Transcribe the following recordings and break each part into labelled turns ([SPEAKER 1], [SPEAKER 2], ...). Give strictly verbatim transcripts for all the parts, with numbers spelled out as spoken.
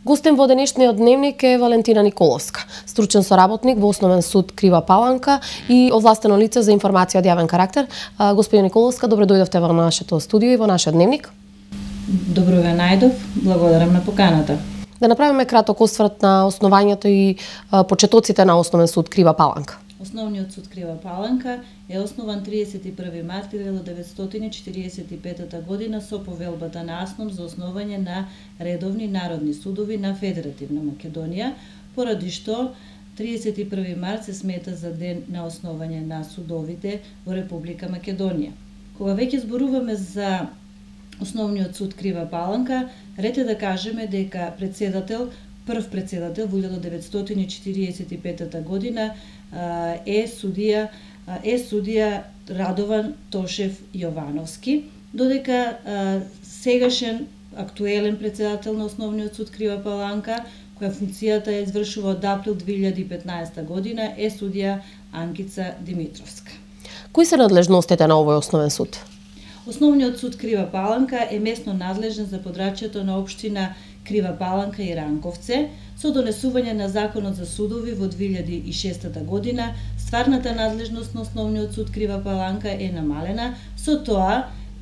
[SPEAKER 1] Гостин во денешниот дневник е Валентина Николовска, стручен соработник во Основен суд Крива Паланка и овластено лице за информација од јавен карактер. Господине Николовска, добро дојдовте во нашето студио и во нашиот дневник.
[SPEAKER 2] Добро ве најдов, благодарам на поканата.
[SPEAKER 1] Да направиме краток осврт на основањето и почетоците на Основен суд Крива Паланка.
[SPEAKER 2] Основниот суд Крива Паланка е основан триесет и први март илјада деветстотини четириесет и петата година со повелбата на АСНОМ за основање на редовни народни судови на Федеративна Македонија, поради што триесет и први март се смета за ден на основање на судовите во Република Македонија. Кога веќе зборуваме за Основниот суд Крива Паланка, ред е да кажеме дека председател, прв председател во илјада деветстотини четириесет и петата година е судија е судија Радован Тошев Јовановски, додека сегашен актуелен председател на Основниот суд Крива Паланка, која функцијата ја извршува од април две илјади и петнаесета година, е судија Анкица Димитровска.
[SPEAKER 1] Кои се надлежностите на овој Основен суд?
[SPEAKER 2] Основниот суд Крива Паланка е местно надлежен за подрачјето на општина Крива Паланка и Ранковце. Со донесување на Законот за судови во две илјади и шестата година, стварната надлежност на Основниот суд Крива Паланка е намалена, со тоа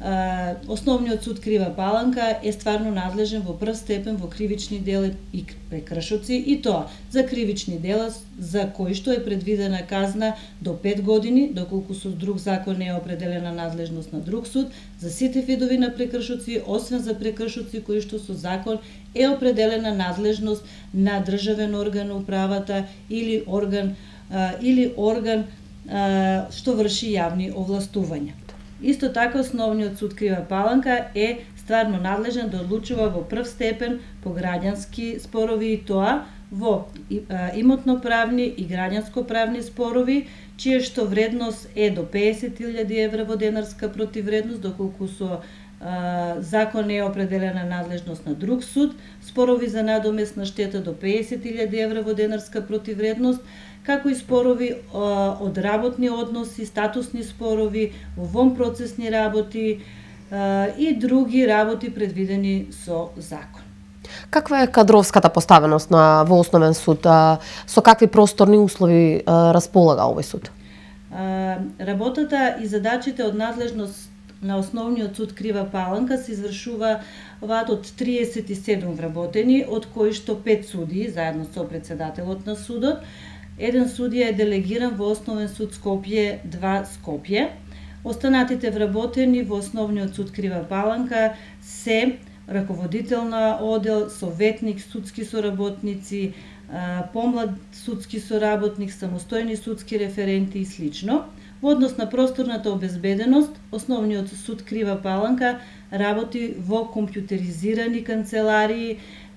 [SPEAKER 2] Основниот суд Крива Паланка е стварно надлежен во прв степен во кривични дела и прекршоци, и тоа за кривични дела за кои што е предвидена казна до пет години, доколку со друг закон не е определена надлежност на друг суд, за сите видови на прекршоци, освен за прекршоци кои што со закон е определена надлежност на државен орган на управата или орган а, или орган а, што врши јавни овластувања. Исто така, Основниот суд Крива Паланка е стварно надлежен да одлучува во прв степен по граѓански спорови, и тоа во имотно-правни и граѓанско-правни спорови, чија што вредност е до песет илјади евра во денарска противвредност, доколку со а, закон е определена надлежност на друг суд, спорови за надомесна штета до песет илјади евра во денарска противвредност, како и спорови а, од работни односи, статусни спорови, во вонпроцесни работи а, и други работи предвидени со закон.
[SPEAKER 1] Каква е кадровската поставеност на во Основен суд? А, со какви просторни услови а, располага овој суд?
[SPEAKER 2] А, работата и задачите од надлежност на Основниот суд Крива Паланка се извршуваат од триесет и седум вработени, од кои што пет судии, заедно со председателот на судот. Еден судија е делегиран во Основен суд Скопје два Скопје. Останатите вработени во Основниот суд Крива Паланка се раководител на одел, советник, судски соработници, помлад судски соработник, самостојни судски референти и слично. Во однос на просторната обезбеденост, Основниот суд Крива Паланка работи во компјутеризирани канцеларии,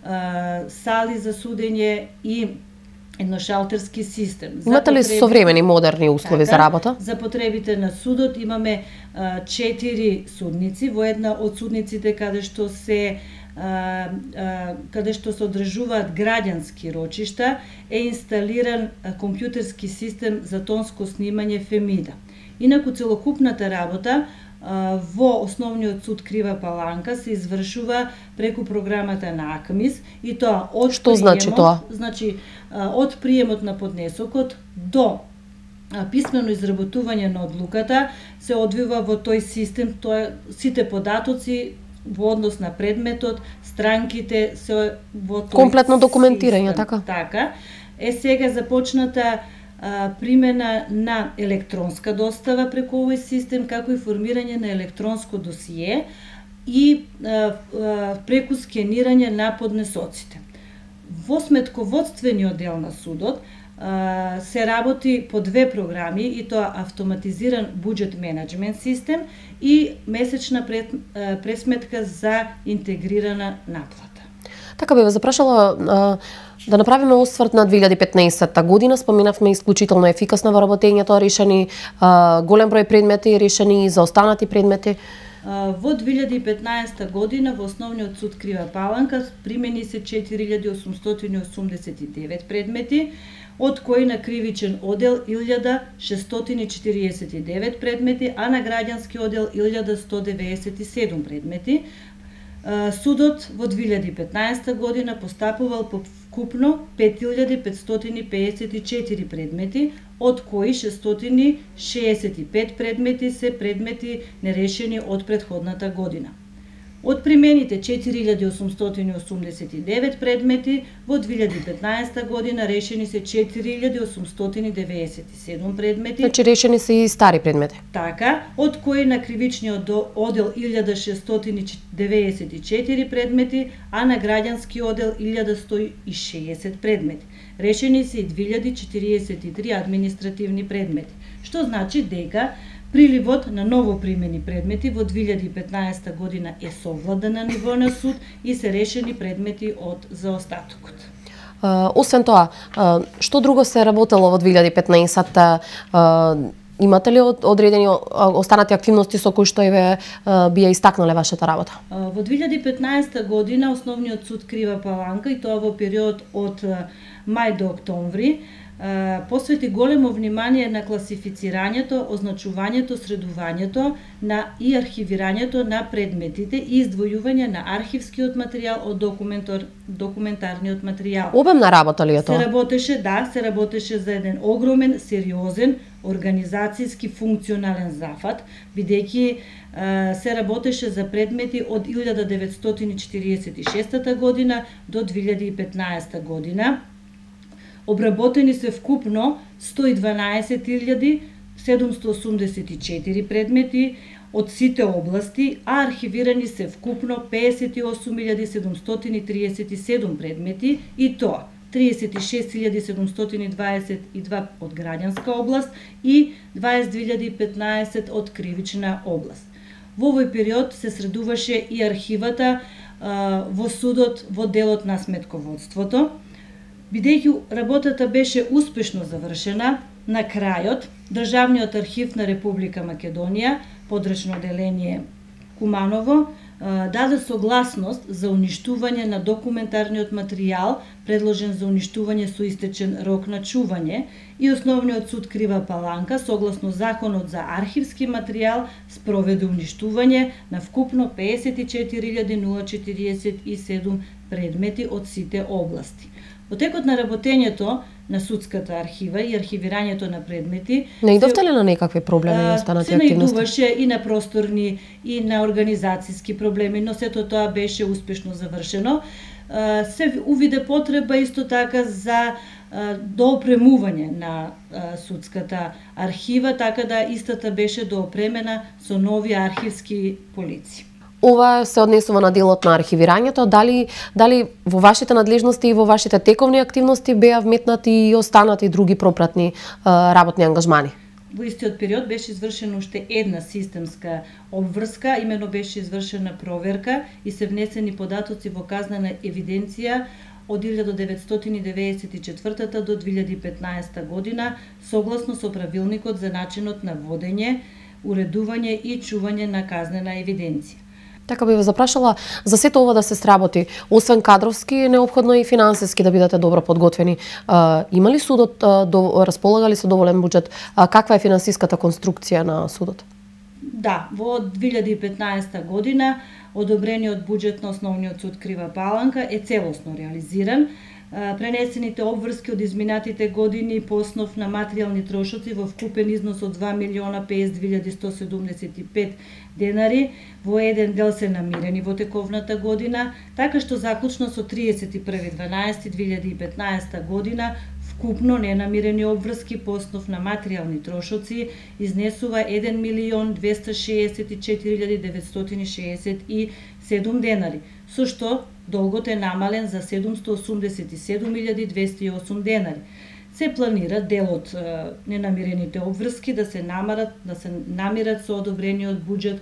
[SPEAKER 2] сали за судење и едношалтерски систем.
[SPEAKER 1] Имате ли современи модерни услови
[SPEAKER 2] така,
[SPEAKER 1] за работа?
[SPEAKER 2] За потребите на судот имаме а, четири судници. Во една од судниците каде што се а, а, каде што се одржуваат граѓански рочишта е инсталиран а, компјутерски систем за тонско снимање Фемида. Инаку целокупната работа во Основниот суд Крива Паланка се извршува преку програмата на АКМИС, и тоа од
[SPEAKER 1] Што
[SPEAKER 2] приемот,
[SPEAKER 1] значи тоа?
[SPEAKER 2] Значи од приемот на поднесокот до писмено изработување на одлуката се одвива во тој систем. Тоа сите податоци во однос на предметот, странките се во тој
[SPEAKER 1] комплетно документирање,
[SPEAKER 2] систем.
[SPEAKER 1] така?
[SPEAKER 2] Така. Е сега започната А, примена на електронска достава преку овој систем, како и формирање на електронско досие и а, а, преку скенирање на поднесоците. Во сметководствениот дел на судот а, се работи по две програми, и тоа автоматизиран буџет менеджмент систем и месечна пред, а, пресметка за интегрирана наплата.
[SPEAKER 1] Така би ве запрашала а, да направиме осврт на две илјади и петнаесета година. Споменавме исклучително ефикасно во работењето, решени а, голем број предмети, решени за останати предмети.
[SPEAKER 2] А, во две илјади и петнаесета година во Основниот суд Крива Паланка примени се четири илјади осумстотини осумдесет и девет предмети, од кои на кривичен одел илјада шестстотини четириесет и девет предмети, а на граѓански одел илјада сто деветдесет и седум предмети. Судот во две илјади и петнаесета година постапувал по вкупно пет илјади петстотини пеесет и четири предмети, од кои шестстотини шеесет и пет предмети се предмети нерешени од претходната година. Од примените четири илјади осумстотини осумдесет и девет предмети, во две илјади и петнаесета година решени се четири илјади осумстотини деветдесет и седум предмети.
[SPEAKER 1] Значи решени се и стари предмети.
[SPEAKER 2] Така, од кои на кривичниот одел илјада шестстотини деветдесет и четири предмети, а на граѓански одел илјада сто и шеесет предмети. Решени се и две илјади четириесет и три административни предмети, што значи дека приливот на новопримени предмети во две илјади и петнаесета година е совладан на ниво на суд и се решени предмети од заостатокот.
[SPEAKER 1] Uh, освен тоа, uh, што друго се работело во две илјади и петнаесета? Uh, имате ли одредени останати активности со кои што еве uh, би ја истакнале вашата работа?
[SPEAKER 2] Uh, во две илјади и петнаесета година Основниот суд Крива Паланка, и тоа во период од uh, мај до октомври, посвети големо внимание на класифицирањето, означувањето, средувањето на и архивирањето на предметите и издвојување на архивскиот материјал од документор, документарниот материјал.
[SPEAKER 1] Обемна работа ли е тоа?
[SPEAKER 2] Се работеше, да, се работеше за еден огромен, сериозен, организацијски функционален зафат, бидејќи се работеше за предмети од илјада деветстотини четириесет и шеста година до две илјади и петнаесета година. Обработени се вкупно сто и дванаесет илјади седумсто осумдесет и четири предмети од сите области, а архивирани се вкупно пеесет и осум илјади седумстотини триесет и седум предмети, и тоа триесет и шест илјади седумстотини дваесет и два од граѓанска област и дваесет две илјади и петнаесет од кривична област. Во овој период се средуваше и архивата а, во судот во делот на сметководството. Бидејќи работата беше успешно завршена, на крајот Државниот архив на Република Македонија, подрачно оделение Куманово, даде согласност за уништување на документарниот материјал, предложен за уништување со истечен рок на чување, и Основниот суд Крива Паланка, согласно Законот за архивски материјал, спроведе уништување на вкупно пеесет и четири илјади четириесет и седум предмети од сите области. Во текот на работењето на судската архива и архивирањето на предмети,
[SPEAKER 1] наидовте ли на некакви проблеми и останати активности?
[SPEAKER 2] Се наидуваше и на просторни и на организацијски проблеми, но сето тоа беше успешно завршено. Се увиде потреба исто така за доопремување на судската архива, така да истата беше доопремена со нови архивски полици.
[SPEAKER 1] Ова се однесува на делот на архивирањето. Дали, дали во вашите надлежности и во вашите тековни активности беа вметнати и останати други пропратни а, работни ангажмани?
[SPEAKER 2] Во истиот период беше извршена уште една системска обврска, имено беше извршена проверка и се внесени податоци во казнена евиденција од илјада деветстотини деветдесет и четвртата до две илјади и петнаесета година, согласно со правилникот за начинот на водење, уредување и чување на казнена евиденција.
[SPEAKER 1] Така би ве запрашала, за сето ова да се сработи, освен кадровски, неопходно и финансиски да бидете добро подготвени. А, има ли судот, а, до, располага ли со доволен буџет? А, каква е финансиската конструкција на судот?
[SPEAKER 2] Да, во две илјади и петнаесета година одобрениот буџет на Основниот суд Крива Паланка е целосно реализиран. Пренесените обврски од изминатите години по основ на материјални трошоци во вкупен износ од два милиона пеесет две илјади сто седумдесет и пет денари, во еден дел се намирени во тековната година, така што заклучно со тридесет и први дванаести две илјади и петнаесета година вкупно ненамирени обврски по основ на материјални трошоци изнесува еден милион двесте шеесет и четири илјади деветстотини шеесет и седум денари, со што долгот е намален за седумсто осумдесет и седум илјади двесте и осум денари. Се планира делот е, ненамирените обврски да се намарат, да се намират со одобрениот буџет е,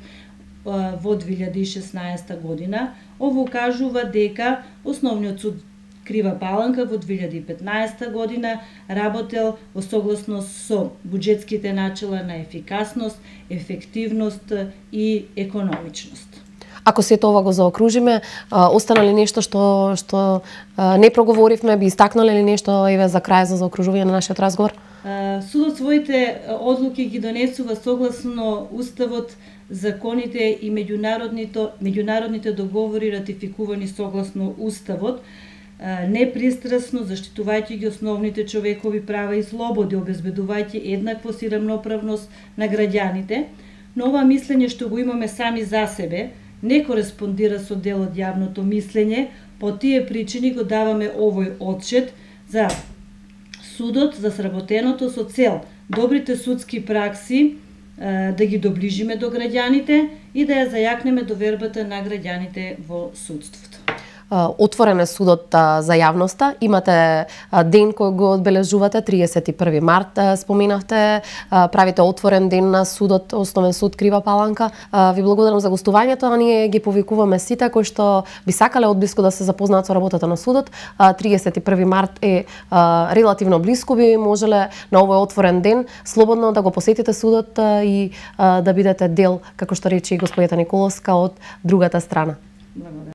[SPEAKER 2] во две илјади и шеснаесета година. Ово укажува дека Основниот суд Крива Паланка во две илјади и петнаесета година работел во согласност со буџетските начела на ефикасност, ефективност и економичност.
[SPEAKER 1] Ако сето ова го заокружиме, остана ли нешто што што не проговоривме, би истакнале ли нешто еве за крај за заокружување на нашиот разговор?
[SPEAKER 2] Судот своите одлуки ги донесува согласно Уставот законите и меѓународните, меѓународните договори ратификувани согласно Уставот, непристрасно заштитувајќи ги основните човекови права и слободи, обезбедувајќи еднаквост и рамноправност на граѓаните, но ова мислење што го имаме сами за себе не кореспондира со дел од јавното мислење. По тие причини го даваме овој отчет за судот, за сработеното со цел добрите судски пракси да ги доближиме до граѓаните и да ја зајакнеме довербата на граѓаните во судството.
[SPEAKER 1] Отворен е судот за јавноста. Имате ден кој го одбележувате, триесет и први март, споменавте, правите отворен ден на судот, Основен суд Крива Паланка. Ви благодарам за гостувањето, а ние ги повикуваме сите кои што би сакале одблиску да се запознаат со работата на судот. триесет и први март е релативно блиску, би можеле на овој отворен ден слободно да го посетите судот и да бидете дел, како што рече и господјата Николовска, од другата страна.
[SPEAKER 2] Благодарам.